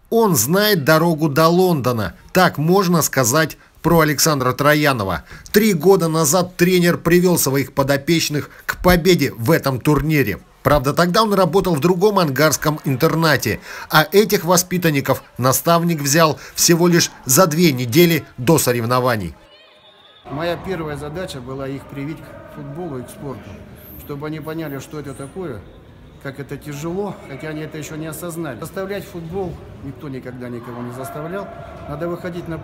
Он знает дорогу до Лондона, так можно сказать про Александра Троянова. 3 года назад тренер привел своих подопечных к победе в этом турнире. Правда, тогда он работал в другом ангарском интернате, а этих воспитанников наставник взял всего лишь за 2 недели до соревнований. Моя первая задача была их привить к футболу и к спорту, чтобы они поняли, что это такое, как это тяжело, хотя они это еще не осознали. Заставлять футбол никто никогда никого не заставлял. Надо выходить на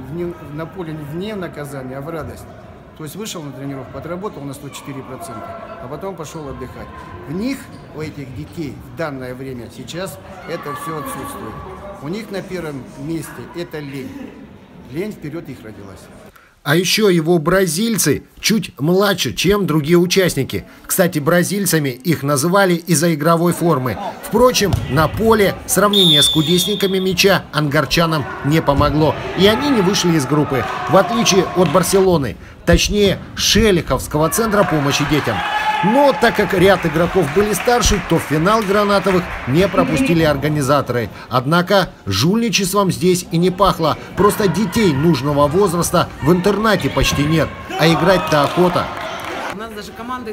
поле вне наказания, а в радость. То есть вышел на тренировку, отработал на 104%, а потом пошел отдыхать. В них, у этих детей, в данное время, сейчас это все отсутствует. У них на первом месте это лень. Лень вперед их родилась. А еще его бразильцы чуть младше, чем другие участники. Кстати, бразильцами их называли из-за игровой формы. Впрочем, на поле сравнение с кудесниками мяча ангарчанам не помогло. И они не вышли из группы, в отличие от Барселоны. Точнее, Шелиховского центра помощи детям. Но так как ряд игроков были старше, то в финал гранатовых не пропустили организаторы. Однако жульничеством здесь и не пахло. Просто детей нужного возраста в интернате почти нет. А играть-то охота. У нас даже команды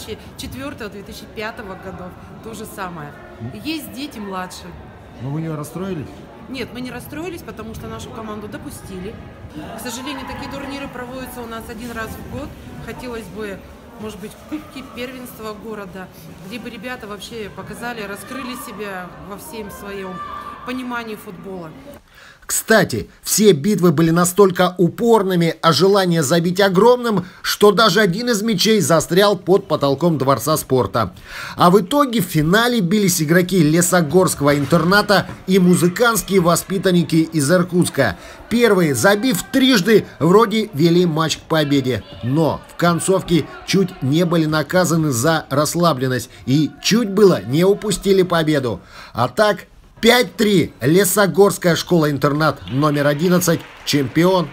2004-2005 годов то же самое. Есть дети младше. Но вы не расстроились? Нет, мы не расстроились, потому что нашу команду допустили. К сожалению, такие турниры проводятся у нас 1 раз в год. Хотелось бы, может быть, кубки первенства города, где бы ребята вообще показали, раскрыли себя во всем своем понимании футбола. Кстати, все битвы были настолько упорными, а желание забить огромным, что даже один из мячей застрял под потолком Дворца спорта. А в итоге в финале бились игроки Лесогорского интерната и музыкантские воспитанники из Иркутска. Первые, забив трижды, вроде вели матч к победе. Но в концовке чуть не были наказаны за расслабленность и чуть было не упустили победу. А так... 5-3. Лесогорская школа-интернат номер 11. Чемпион.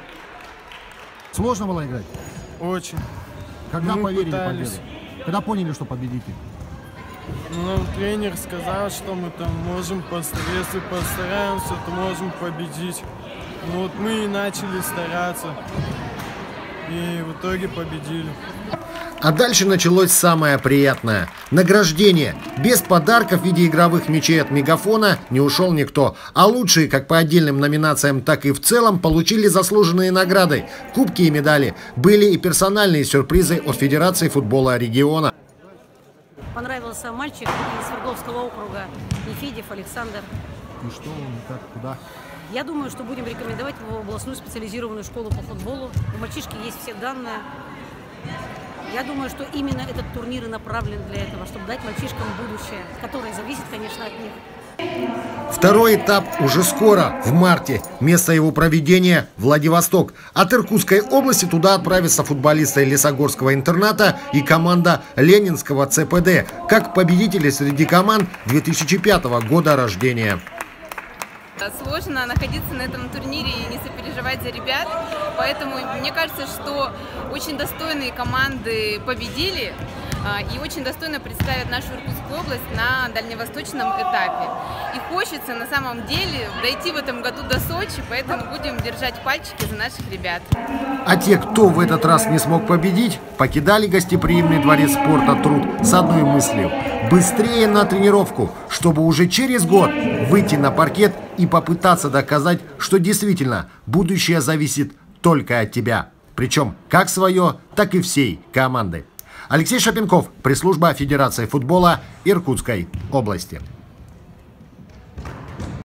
Сложно было играть? Очень. Когда мы поверили в пытались. победу? Когда поняли, что победите? Ну, тренер сказал, что мы там можем, если постараемся, то можем победить. Ну, вот мы и начали стараться. И в итоге победили. А дальше началось самое приятное. Награждение. Без подарков в виде игровых мячей от Мегафона не ушел никто. А лучшие, как по отдельным номинациям, так и в целом, получили заслуженные награды. Кубки и медали. Были и персональные сюрпризы от Федерации футбола региона. Понравился мальчик из Свердловского округа, Нефедев Александр. И что он, как, куда? Я думаю, что будем рекомендовать его в областную специализированную школу по футболу. У мальчишки есть все данные. Я думаю, что именно этот турнир и направлен для этого, чтобы дать мальчишкам будущее, которое зависит, конечно, от них. Второй этап уже скоро, в марте. Место его проведения – Владивосток. От Иркутской области туда отправятся футболисты Лесогорского интерната и команда Ленинского ЦПД, как победители среди команд 2005 года рождения. Сложно находиться на этом турнире и не сопереживать за ребят, поэтому мне кажется, что очень достойные команды победили и очень достойно представят нашу Иркутскую область на дальневосточном этапе. И хочется на самом деле дойти в этом году до Сочи, поэтому будем держать пальчики за наших ребят. А те, кто в этот раз не смог победить, покидали гостеприимный дворец спорта «Труд» с одной мыслью – быстрее на тренировку, чтобы уже через год выйти на паркет и попытаться доказать, что действительно будущее зависит только от тебя. Причем как свое, так и всей команды. Алексей Шапенков, пресс-служба Федерации футбола Иркутской области.